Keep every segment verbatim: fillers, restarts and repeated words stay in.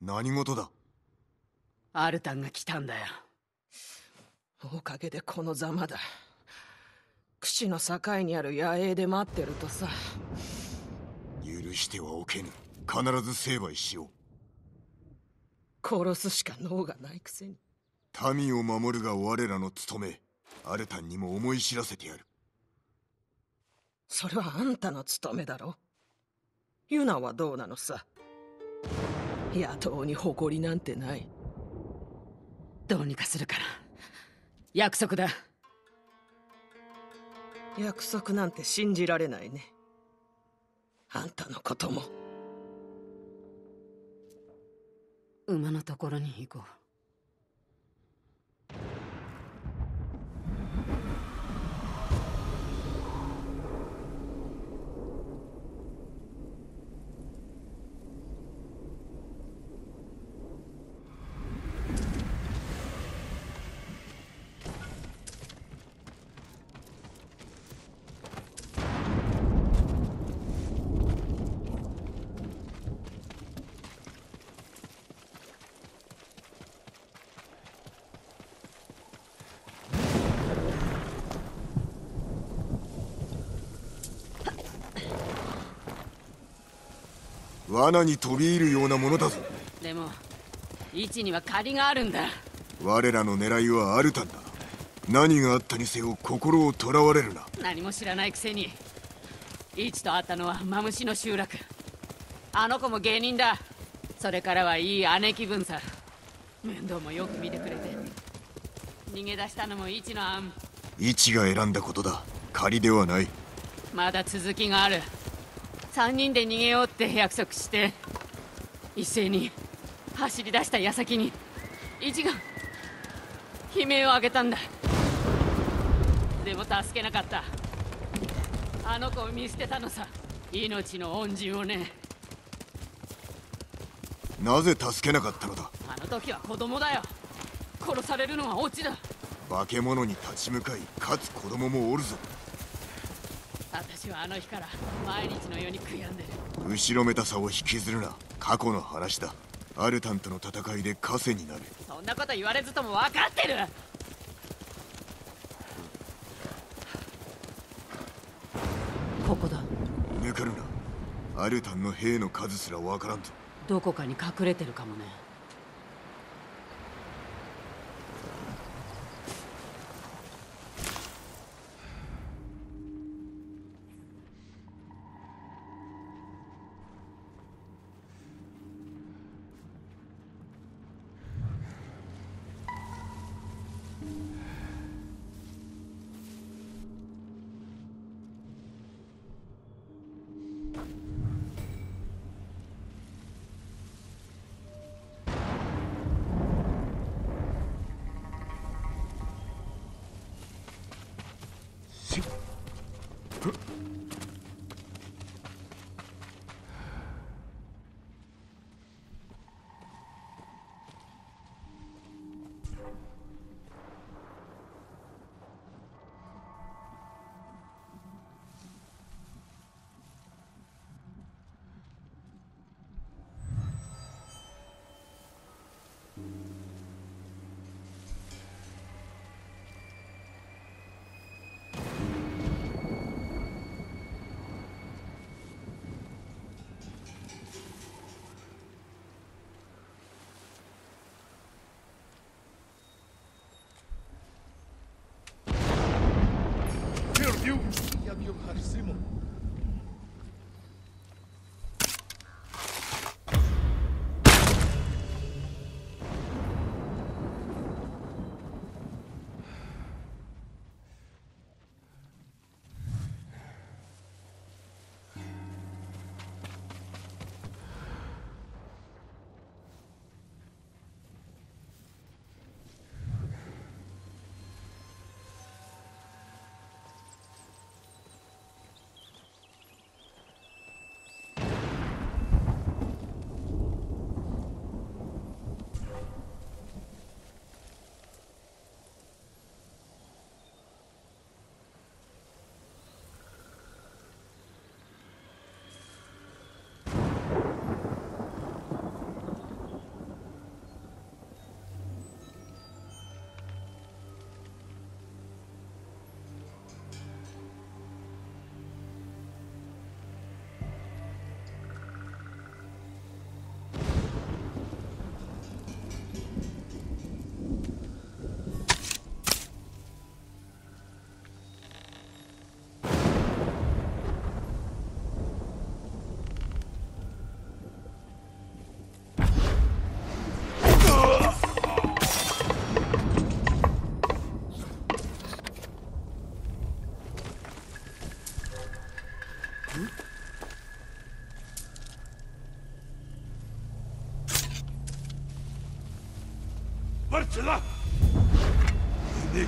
何事だ。 アルタンが来たんだよ。 おかげでこのざまだ。櫛の境にある野営で待ってるとさ。 許してはおけぬ。必ず成敗しよう。 殺すしか能がないくせに。 民を守るが我らの務め。アルタンにも思い知らせてやる。 それはあんたの務めだろ。ユナはどうなのさ。野党に誇りなんてない。 どうにかするから。約束だ。 約束なんて信じられないね。あんたのことも。 馬のところに行こう。 罠に飛び入るようなものだぞ。 でも位置には借りがあるんだ。 我らの狙いはアルタンだ。何があったにせよ心をとらわれるな。 何も知らないくせに。イチと会ったのはマムシの集落。あの子も芸人だ。それからはいい姉貴分さ。面倒もよく見てくれて。逃げ出したのもイチの案。 イチが選んだことだ。仮ではない。 まだ続きがある。三人で逃げようって約束して一斉に走り出した矢先にイチが悲鳴を上げたんだ。でも助けなかった。あの子を見捨てたのさ。命の恩人をね。 なぜ助けなかったのだ。 あの時は子供だよ。殺されるのはオチだ。 化け物に立ち向かいかつ子供もおるぞ。 私はあの日から毎日のように悔やんでる。 後ろめたさを引きずるな。過去の話だ。アルタンとの戦いで枷になる。 そんなこと言われずとも分かってる。ここだ。 抜かるな。アルタンの兵の数すらわからんぞ。 どこかに隠れてるかもね。 Barcela! Nick!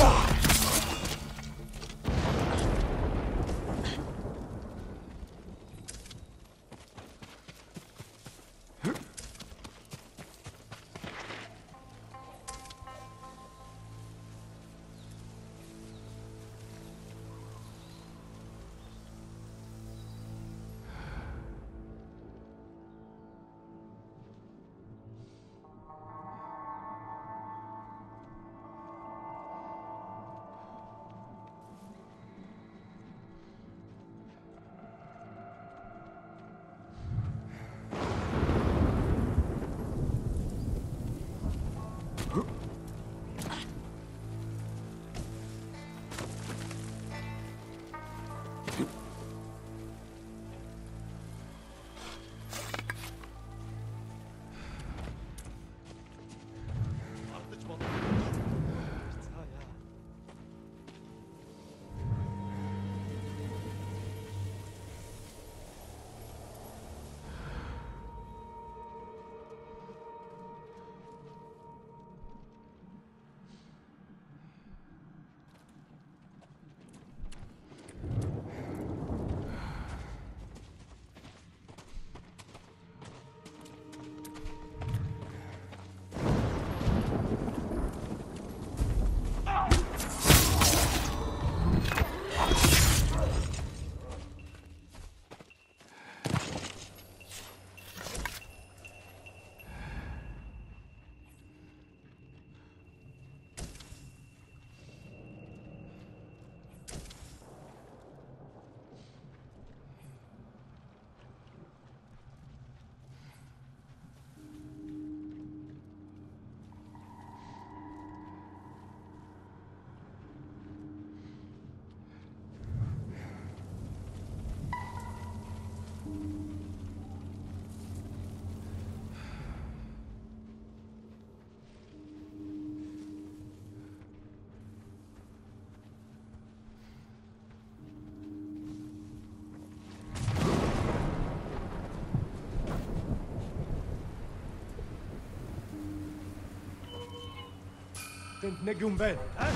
تنجم بان ها؟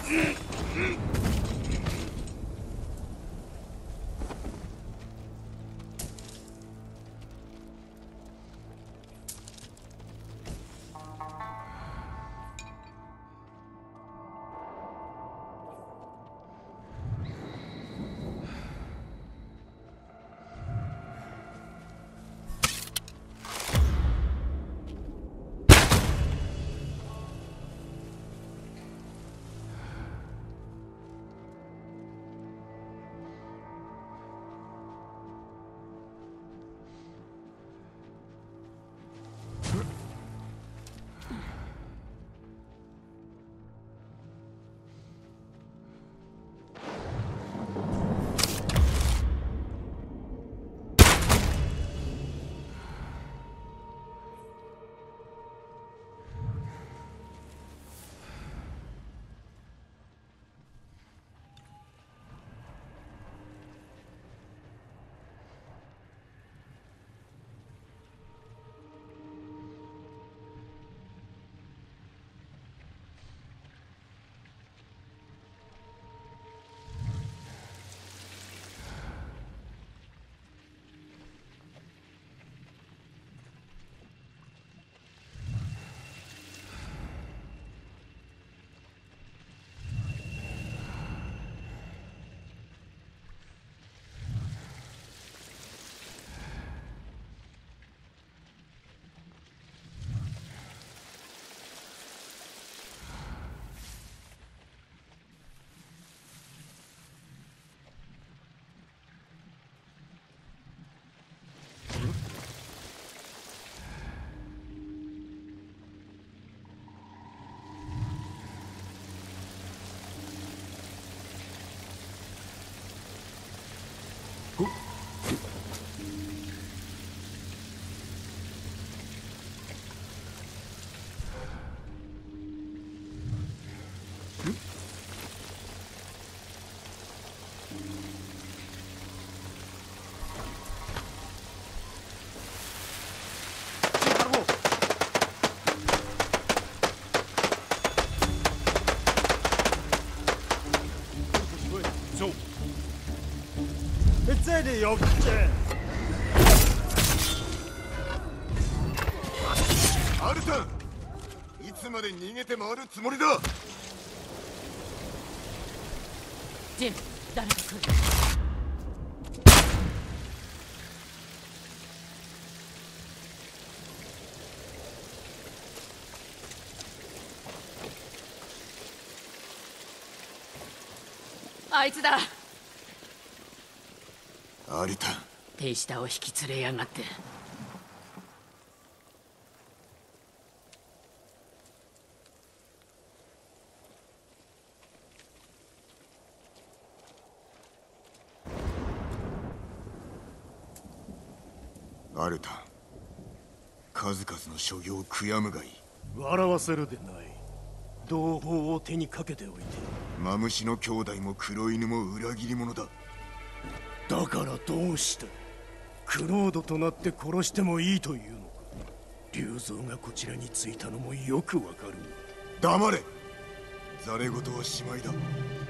这里有剑。 アルタン、いつまで逃げて回るつもりだ。 ジン、誰か来る。あいつだ。 アルタン、 手下を引き連れやがって。 アルタン、数々の所業を悔やむがいい。 笑わせるでない。同胞を手にかけておいて。 マムシの兄弟も黒犬も裏切り者だ。 だからどうした。クロードとなって殺してもいいというのか。竜蔵がこちらに着いたのもよくわかる。 黙れ。ざれ言はしまいだ。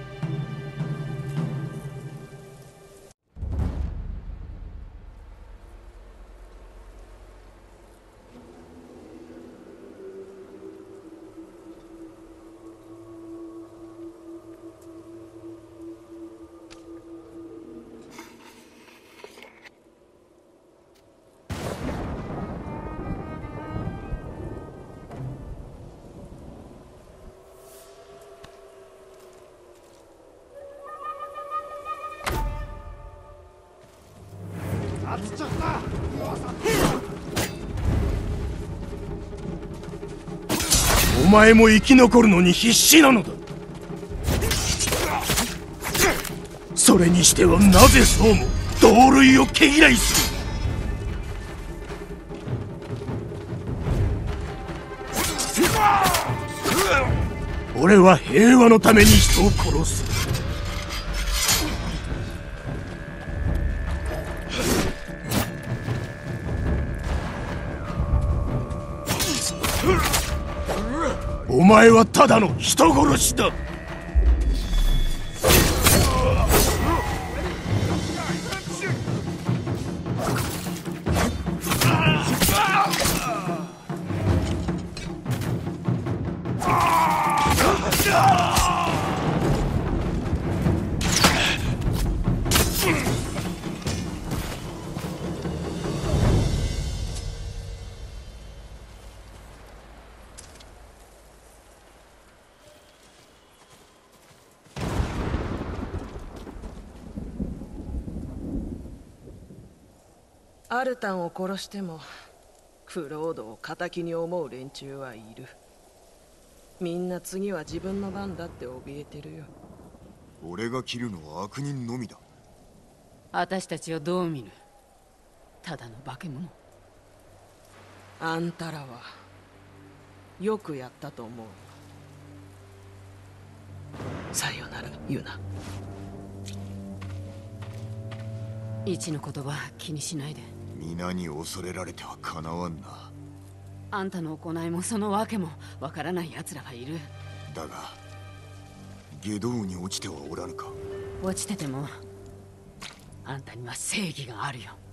お前も生き残るのに必死なのだ。それにしてはなぜそうも同類を毛嫌いする。俺は平和のために人を殺す。お前はただの人殺しだ。 アルタンを殺してもクロードを敵に思う連中はいる。みんな次は自分の番だって怯えてるよ。 俺が切るのは悪人のみだ。 私たちをどう見る？ただの化け物。 あんたらはよくやったと思う。さよならユナ。 一の言葉気にしないで。 皆に恐れられてはかなわんな。 あんたの行いもその訳もわからない奴らがいる。 だが下道に落ちてはおらぬか。 落ちててもあんたには正義があるよ。